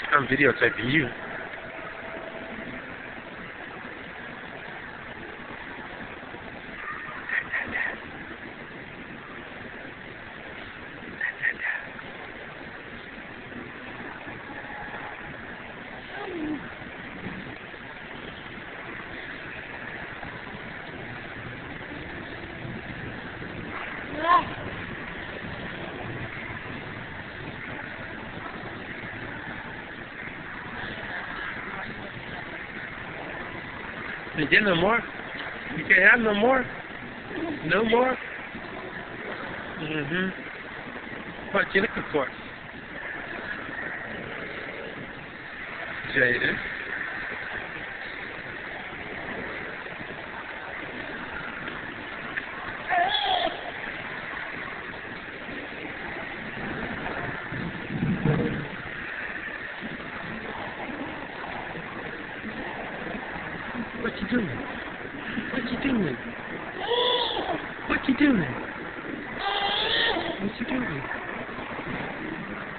I'm videotaping you. You get no more? You can't have no more? No more? What you looking for? Jaden? What you doing? What you doing? What you doing? What you doing?